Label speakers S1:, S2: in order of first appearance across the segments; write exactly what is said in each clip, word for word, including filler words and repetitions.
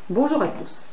S1: Bonjour à tous.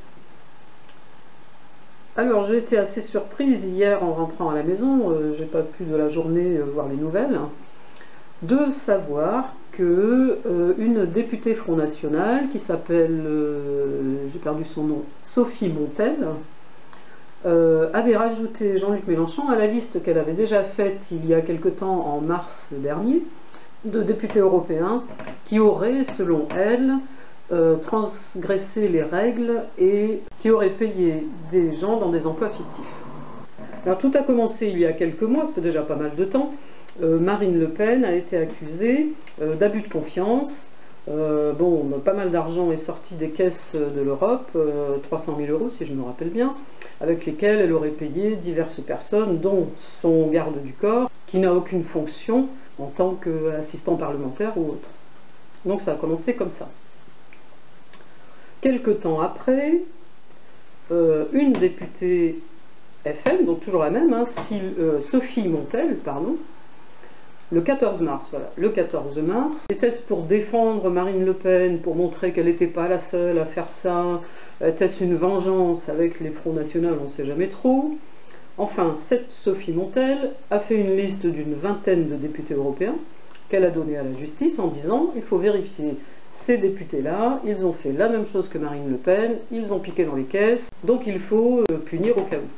S1: Alors j'ai été assez surprise hier en rentrant à la maison, euh, j'ai pas pu de la journée euh, voir les nouvelles, de savoir que euh, une députée Front National qui s'appelle, euh, j'ai perdu son nom, Sophie Montel, euh, avait rajouté Jean-Luc Mélenchon à la liste qu'elle avait déjà faite il y a quelque temps en mars dernier, de députés européens qui auraient, selon elle, Euh, transgresser les règles et qui auraient payé des gens dans des emplois fictifs. Alors tout a commencé il y a quelques mois, ça fait déjà pas mal de temps. Euh, Marine Le Pen a été accusée euh, d'abus de confiance. Euh, bon, pas mal d'argent est sorti des caisses de l'Europe, euh, trois cent mille euros si je me rappelle bien, avec lesquels elle aurait payé diverses personnes, dont son garde du corps, qui n'a aucune fonction en tant qu'assistant parlementaire ou autre. Donc ça a commencé comme ça. Quelque temps après, euh, une députée F M, donc toujours la même, hein, si, euh, Sophie Montel, pardon, le quatorze mars, voilà, le quatorze mars, était-ce pour défendre Marine Le Pen, pour montrer qu'elle n'était pas la seule à faire ça, était-ce une vengeance avec les Fronts National, on ne sait jamais trop. Enfin, cette Sophie Montel a fait une liste d'une vingtaine de députés européens qu'elle a donnée à la justice en disant il faut vérifier ces députés-là, ils ont fait la même chose que Marine Le Pen, ils ont piqué dans les caisses, donc il faut euh, punir au cas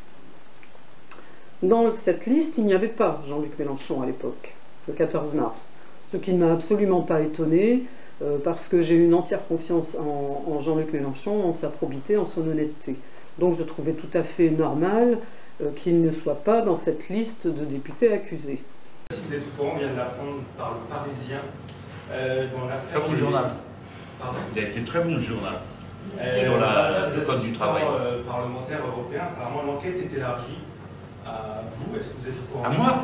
S1: où. Dans cette liste, il n'y avait pas Jean-Luc Mélenchon à l'époque, le quatorze mars, ce qui ne m'a absolument pas étonné, euh, parce que j'ai une entière confiance en, en Jean-Luc Mélenchon, en sa probité, en son honnêteté. Donc je trouvais tout à fait normal euh, qu'il ne soit pas dans cette liste de députés accusés.
S2: Si vous êtes au courant, on vient de l'apprendre par le Parisien, euh, dans l'affaire...
S3: Très bon journal.
S2: Pardon.
S3: Il a été très bon journal.
S2: Euh,
S3: sur la, le code du travail.
S2: Euh, parlementaire européen, apparemment l'enquête est élargie à vous. Est-ce que vous êtes au courant?
S3: À moi?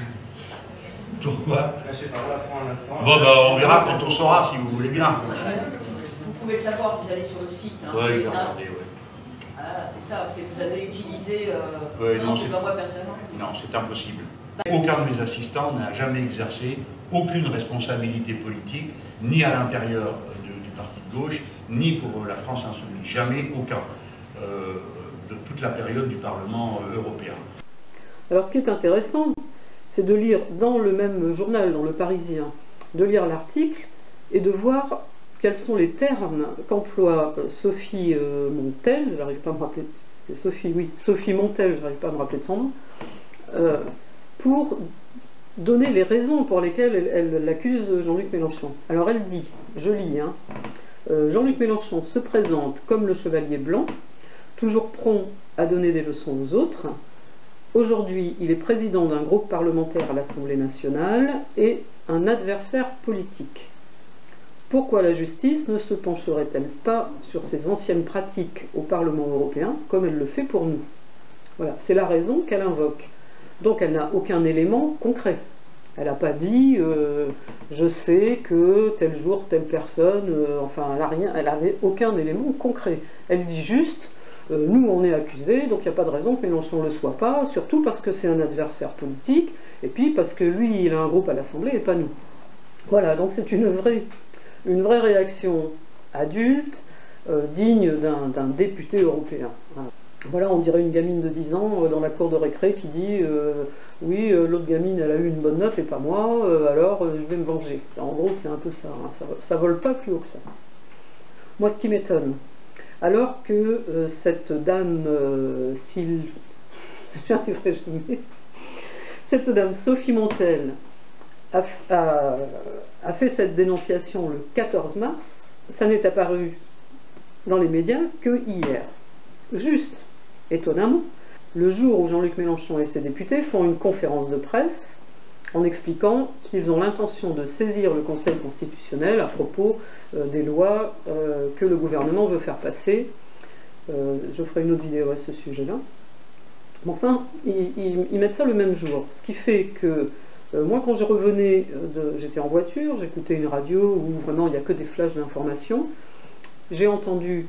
S3: Pourquoi?
S2: Là, je sais pas, on l'apprend un instant.
S3: Bon, bah, on verra quand on saura, si vous voulez bien.
S4: Vous pouvez le savoir, vous allez sur le site. Hein,
S3: ouais,
S4: c'est ça.
S3: Regardé, ouais.
S4: Ah, c'est ça, vous avez utilisé... Euh...
S3: Ouais,
S4: non,
S3: non
S4: c'est pas moi personnellement.
S3: Non, c'est impossible. Aucun de mes assistants n'a jamais exercé aucune responsabilité politique, ni à l'intérieur du parti de gauche, ni pour la France Insoumise. Jamais aucun, euh, de toute la période du Parlement européen.
S1: Alors ce qui est intéressant, c'est de lire dans le même journal, dans le Parisien, de lire l'article et de voir quels sont les termes qu'emploie Sophie euh, Montel, j'arrive pas à me rappeler, c'est Sophie, oui, Sophie Montel, j'arrive pas à me rappeler de son nom, euh, pour donner les raisons pour lesquelles elle, elle accuse Jean-Luc Mélenchon. Alors elle dit, je lis, hein, euh, Jean-Luc Mélenchon se présente comme le chevalier blanc, toujours prompt à donner des leçons aux autres. Aujourd'hui, il est président d'un groupe parlementaire à l'Assemblée nationale et un adversaire politique. Pourquoi la justice ne se pencherait-elle pas sur ses anciennes pratiques au Parlement européen comme elle le fait pour nous? Voilà, c'est la raison qu'elle invoque. Donc elle n'a aucun élément concret. Elle n'a pas dit euh, je sais que tel jour, telle personne, euh, enfin elle n'a rien, elle n'avait aucun élément concret. Elle dit juste euh, nous on est accusés, donc il n'y a pas de raison que Mélenchon ne le soit pas, surtout parce que c'est un adversaire politique, et puis parce que lui il a un groupe à l'Assemblée et pas nous. Voilà, donc c'est une vraie, une vraie réaction adulte, euh, digne d'un député européen. Voilà. Voilà, on dirait une gamine de dix ans euh, dans la cour de récré qui dit euh, oui, euh, l'autre gamine elle a eu une bonne note et pas moi, euh, alors euh, je vais me venger. En gros, c'est un peu ça, hein, ça, ça vole pas plus haut que ça. Moi, ce qui m'étonne, alors que euh, cette dame, euh, Syl... j'arriverai jamais, cette dame Sophie Montel a, a, a fait cette dénonciation le quatorze mars, ça n'est apparu dans les médias que hier. Juste, étonnamment, le jour où Jean-Luc Mélenchon et ses députés font une conférence de presse en expliquant qu'ils ont l'intention de saisir le Conseil constitutionnel à propos euh, des lois euh, que le gouvernement veut faire passer. Euh, je ferai une autre vidéo à ce sujet-là. Mais enfin, ils, ils, ils mettent ça le même jour. Ce qui fait que euh, moi, quand je revenais, j'étais en voiture, j'écoutais une radio où vraiment il n'y a que des flashs d'informations. J'ai entendu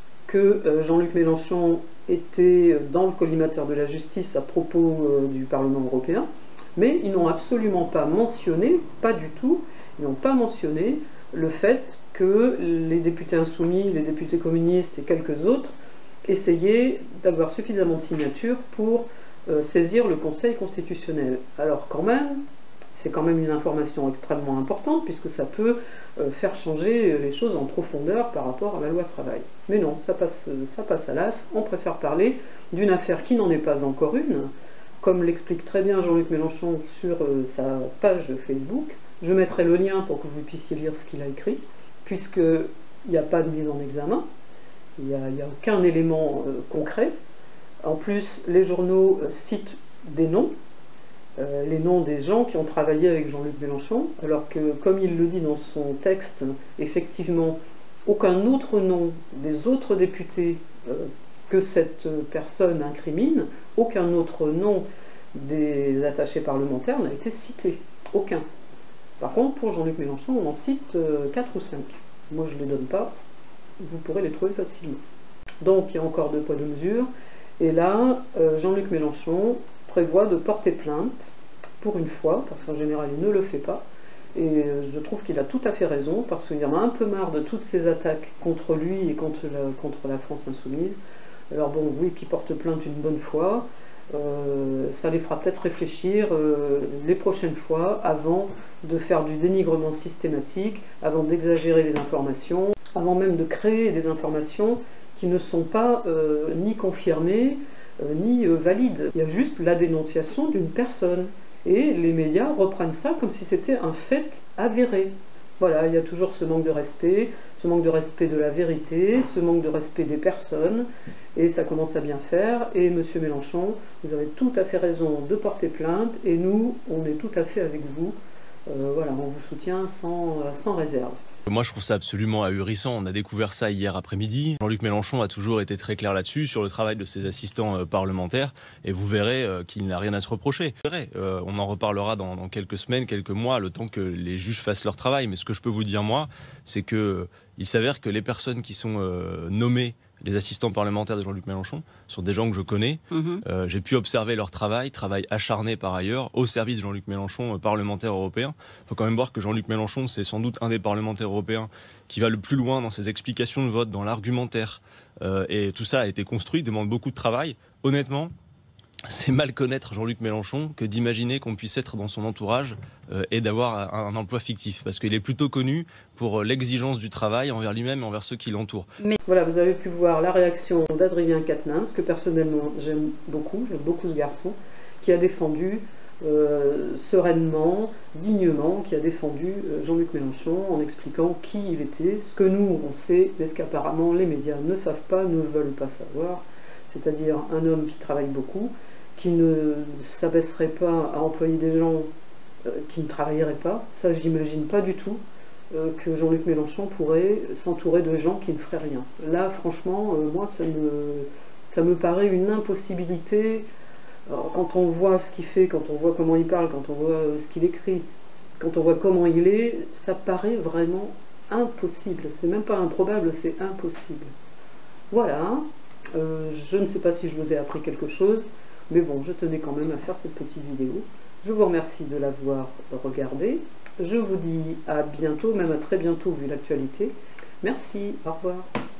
S1: que euh, Jean-Luc Mélenchon était dans le collimateur de la justice à propos euh, du Parlement européen, mais ils n'ont absolument pas mentionné, pas du tout, ils n'ont pas mentionné le fait que les députés insoumis, les députés communistes et quelques autres essayaient d'avoir suffisamment de signatures pour euh, saisir le Conseil constitutionnel. Alors quand même, c'est quand même une information extrêmement importante puisque ça peut euh, faire changer les choses en profondeur par rapport à la loi travail. Mais non, ça passe, ça passe à l'as. On préfère parler d'une affaire qui n'en est pas encore une, comme l'explique très bien Jean-Luc Mélenchon sur euh, sa page Facebook. Je mettrai le lien pour que vous puissiez lire ce qu'il a écrit, puisqu'il n'y a pas de mise en examen, il n'y a, a aucun élément euh, concret. En plus, les journaux euh, citent des noms, euh, les noms des gens qui ont travaillé avec Jean-Luc Mélenchon, alors que, comme il le dit dans son texte, effectivement, aucun autre nom des autres députés euh, que cette personne incrimine, aucun autre nom des attachés parlementaires n'a été cité. Aucun. Par contre, pour Jean-Luc Mélenchon, on en cite euh, quatre ou cinq. Moi, je ne les donne pas. Vous pourrez les trouver facilement. Donc, il y a encore deux poids, deux mesures. Et là, euh, Jean-Luc Mélenchon prévoit de porter plainte, pour une fois, parce qu'en général, il ne le fait pas. Et euh, je trouve qu'il a tout à fait raison, parce qu'il y en a un peu marre de toutes ces attaques contre lui et contre la, contre la France insoumise. Alors bon, oui, qu'il porte plainte une bonne fois. Euh, ça les fera peut-être réfléchir euh, les prochaines fois avant de faire du dénigrement systématique, avant d'exagérer les informations, avant même de créer des informations qui ne sont pas euh, ni confirmées euh, ni euh, valides. Il y a juste la dénonciation d'une personne et les médias reprennent ça comme si c'était un fait avéré. Voilà, il y a toujours ce manque de respect, ce manque de respect de la vérité, ce manque de respect des personnes, et ça commence à bien faire. Et Monsieur Mélenchon, vous avez tout à fait raison de porter plainte, et nous, on est tout à fait avec vous. Euh, voilà, on vous soutient sans, sans réserve.
S5: Moi, je trouve ça absolument ahurissant. On a découvert ça hier après-midi. Jean-Luc Mélenchon a toujours été très clair là-dessus, sur le travail de ses assistants euh, parlementaires. Et vous verrez euh, qu'il n'a rien à se reprocher. Vous verrez, euh, on en reparlera dans, dans quelques semaines, quelques mois, le temps que les juges fassent leur travail. Mais ce que je peux vous dire, moi, c'est que euh, il s'avère que les personnes qui sont euh, nommées les assistants parlementaires de Jean-Luc Mélenchon sont des gens que je connais. Mmh. Euh, j'ai pu observer leur travail, travail acharné par ailleurs, au service de Jean-Luc Mélenchon, euh, parlementaire européen. Il faut quand même voir que Jean-Luc Mélenchon, c'est sans doute un des parlementaires européens qui va le plus loin dans ses explications de vote, dans l'argumentaire. Euh, et tout ça a été construit, demande beaucoup de travail. Honnêtement, c'est mal connaître Jean-Luc Mélenchon que d'imaginer qu'on puisse être dans son entourage euh, et d'avoir un, un emploi fictif. Parce qu'il est plutôt connu pour l'exigence du travail envers lui-même et envers ceux qui l'entourent.
S1: Mais... Voilà, vous avez pu voir la réaction d'Adrien Quatennens, que personnellement j'aime beaucoup, j'aime beaucoup ce garçon, qui a défendu euh, sereinement, dignement, qui a défendu euh, Jean-Luc Mélenchon en expliquant qui il était, ce que nous on sait, mais ce qu'apparemment les médias ne savent pas, ne veulent pas savoir, c'est-à-dire un homme qui travaille beaucoup, qui ne s'abaisserait pas à employer des gens euh, qui ne travailleraient pas. Ça, j'imagine pas du tout euh, que Jean-Luc Mélenchon pourrait s'entourer de gens qui ne feraient rien. Là, franchement, euh, moi, ça me, ça me paraît une impossibilité. Alors, quand on voit ce qu'il fait, quand on voit comment il parle, quand on voit euh, ce qu'il écrit, quand on voit comment il est, ça paraît vraiment impossible. C'est même pas improbable, c'est impossible. Voilà. Euh, je ne sais pas si je vous ai appris quelque chose. Mais bon, je tenais quand même à faire cette petite vidéo. Je vous remercie de l'avoir regardée. Je vous dis à bientôt, même à très bientôt vu l'actualité. Merci, au revoir.